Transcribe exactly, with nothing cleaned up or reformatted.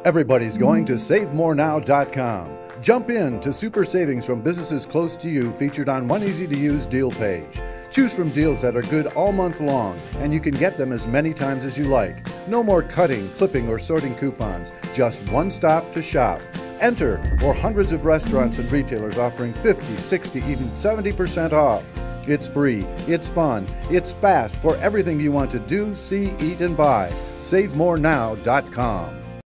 Everybody's going to save more now dot com. Jump in to super savings from businesses close to you featured on one easy-to-use deal page. Choose from deals that are good all month long, and you can get them as many times as you like. No more cutting, clipping, or sorting coupons. Just one stop to shop. Enter for hundreds of restaurants and retailers offering fifty, sixty, even seventy percent off. It's free, it's fun, it's fast for everything you want to do, see, eat, and buy. save more now dot com.